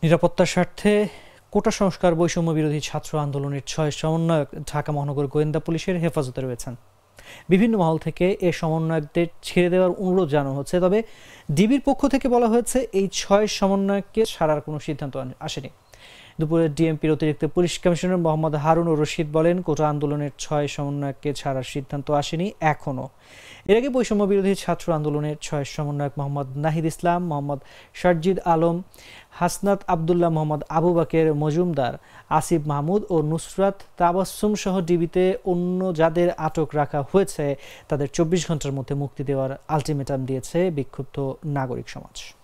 নিরাপত্তার স্বার্থে কোটা সংস্কার বৈষম্য বিরোধী ছাত্র আন্দোলনের ৬ সমন্বয়ক ঢাকা মহানগর গোয়েন্দা পুলিশের হেফাজতে রয়েছেন। বিভিন্ন মহল থেকে এ সমন্বয়কদের ছেড়ে দেওয়ার অনুরোধ জানানো হচ্ছে, তবে ডিবির পক্ষ থেকে বলা হয়েছে এই ৬ সমন্বয়ককে ছাড়ার কোনো সিদ্ধান্ত আসেনি। দুপুরে ডিএমপির অতিরিক্ত পুলিশ কমিশনার মোহাম্মদ হারুন ও রশিদ বলেন, কোটা আন্দোলনের ৬ সমন্বয়ককে ছাড়ার সিদ্ধান্ত আসেনি এখনও। এর আগে বৈষম্য বিরোধী ছাত্র আন্দোলনের ৬ সমন্বয়ক মোহাম্মদ নাহিদ ইসলাম, মোহাম্মদ শারজিদ আলম, হাসনাত আবদুল্লাহ, মোহাম্মদ আবু বাকের মজুমদার, আসিফ মাহমুদ ও নুসরাত তাবাসসুম সহ ডিবিতে অন্য যাদের আটক রাখা হয়েছে তাদের ২৪ ঘন্টার মধ্যে মুক্তি দেওয়ার আলটিমেটাম দিয়েছে বিক্ষুব্ধ নাগরিক সমাজ।